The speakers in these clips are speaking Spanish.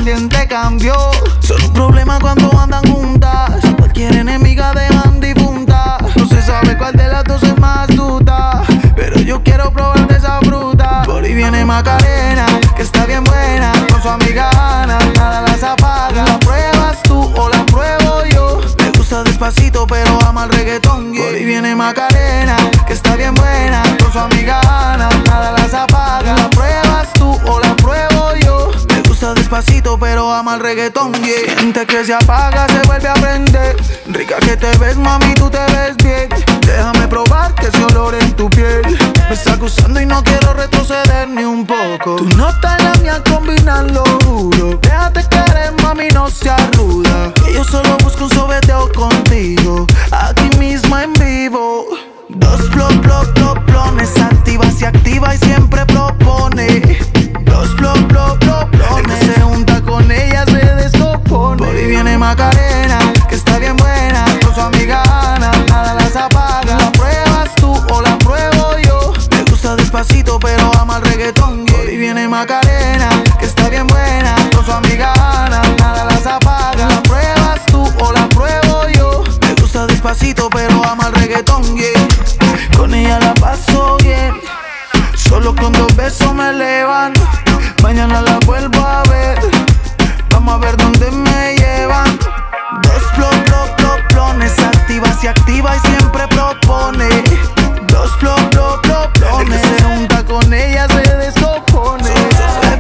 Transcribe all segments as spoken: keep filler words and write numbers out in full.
ambiente cambió. Son un problema cuando andan juntas. Cualquier enemiga dejan difunta. No se sabe cuál de las dos es más duda, pero yo quiero probar de esa fruta. Por ahí viene Macarena, que está bien buena, con su amiga Ana, nada las apaga. ¿La pruebas tú o la pruebo yo? Me gusta despacito pero ama el reggaetón, yeah. Por ahí viene Macarena, que está bien buena, con su amiga Ana, nada las apaga. ¿La pruebas tú o la pruebo yo? Me gusta despacito pero ama el reggaetón, yeah. Siente que se apaga, se vuelve a prender. Rica que te ves, mami, tú te ves bien. Déjame probar que ese olor en tu piel me está acusando y no quiero retroceder ni un poco. Tu nota y la mía combinan, lo juro. Déjate querer, mami, no seas ruda, que yo solo busco un sobeteo contigo, aquí mismo en vivo. Dos bloc, bloc, bloc, blones, activa, se activa y siempre propone. Dos bloc, bloc, bloc, blones, el que se junta con ella se descompone. Por ahí viene Macarena, que está bien buena, con su amiga Ana, nada las apaga. ¿La pruebas tú o la pruebo yo? Me gusta despacito pero ama el reggaetón, yeah. Por ahí viene Macarena, que está bien buena, con su amiga Ana, nada las apaga. ¿La pruebas tú o la pruebo yo? Me gusta despacito pero ama el reggaetón, yeah. Con ella la paso bien, solo con dos besos me elevan. Mañana la vuelvo a ver, vamos a ver dónde me llevan. Dos bloc, bloc, bloc, blones, activa, se activa y siempre propone. Dos bloc, bloc, bloc, blones, el que se junta con ella se descompone. Se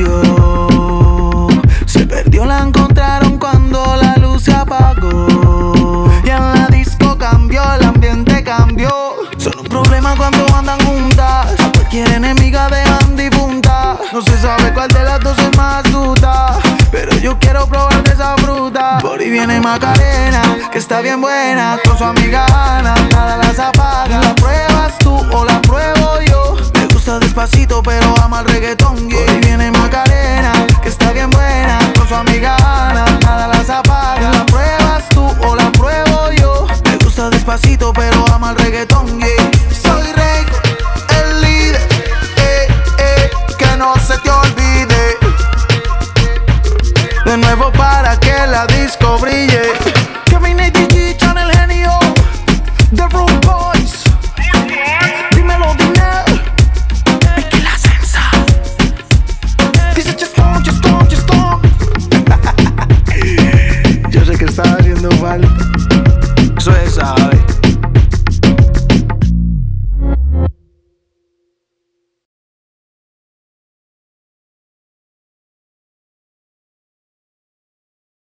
prendió, se perdió, la encontraron cuando la luz se apagó. Y en la disco cambió, el ambiente cambió. Son un problema cuando andan juntas. Cualquier enemiga dejan difunta. No se sabe cuál de las dos es más duda, pero yo quiero probar de esa fruta. Por ahí viene Macarena, que está bien buena, con su amiga Ana, nada las apaga. ¿La pruebas tú o la pruebo yo? Me gusta despacito pero ama el reggaetón, yeah. Por ahí viene Macarena, que está bien buena, con su amiga Ana, nada las apaga. ¿La pruebas tú o la pruebo yo? Me gusta despacito pero ama el reggaetón, yeah. Soy Reiko, el líder, eh, eh, que no se te olvide. De nuevo para que la disco brille. Kevin A T G.